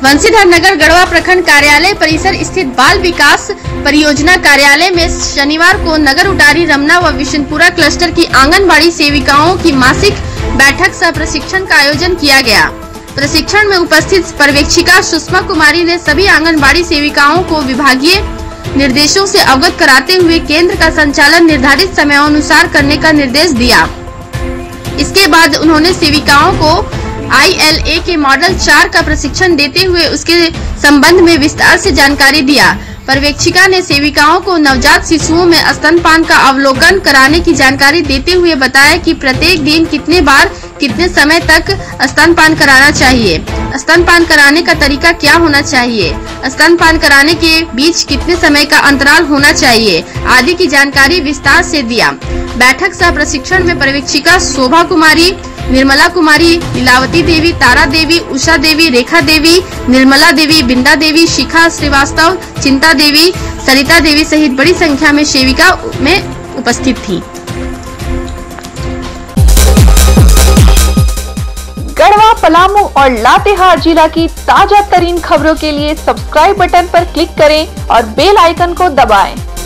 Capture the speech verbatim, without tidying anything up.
बंसीधर नगर गढ़वा प्रखंड कार्यालय परिसर स्थित बाल विकास परियोजना कार्यालय में शनिवार को नगर उटारी रमना व विशनपुरा क्लस्टर की आंगनबाड़ी सेविकाओं की मासिक बैठक सह प्रशिक्षण का आयोजन किया गया। प्रशिक्षण में उपस्थित पर्यवेक्षिका सुषमा कुमारी ने सभी आंगनबाड़ी सेविकाओं को विभागीय निर्देशों से अवगत कराते हुए केंद्र का संचालन निर्धारित समयानुसार करने का निर्देश दिया। इसके बाद उन्होंने सेविकाओं को आई एल ए के मॉडल चार का प्रशिक्षण देते हुए उसके संबंध में विस्तार से जानकारी दिया। पर्यवेक्षिका ने सेविकाओं को नवजात शिशुओं में स्तनपान का अवलोकन कराने की जानकारी देते हुए बताया कि प्रत्येक दिन कितने बार कितने समय तक स्तनपान कराना चाहिए, स्तनपान कराने का तरीका क्या होना चाहिए, स्तनपान कराने के बीच कितने समय का अंतराल होना चाहिए आदि की जानकारी विस्तार से दिया। बैठक सह प्रशिक्षण में पर्यवेक्षिका शोभा कुमारी, निर्मला कुमारी, लीलावती देवी, तारा देवी, उषा देवी, रेखा देवी, निर्मला देवी, बिंदा देवी, शिखा श्रीवास्तव, चिंता देवी, सरिता देवी सहित बड़ी संख्या में सेविका में उपस्थित थी। गढ़वा, पलामू और लातेहार जिला की ताजा तरीन खबरों के लिए सब्सक्राइब बटन पर क्लिक करें और बेल आइकन को दबाएं।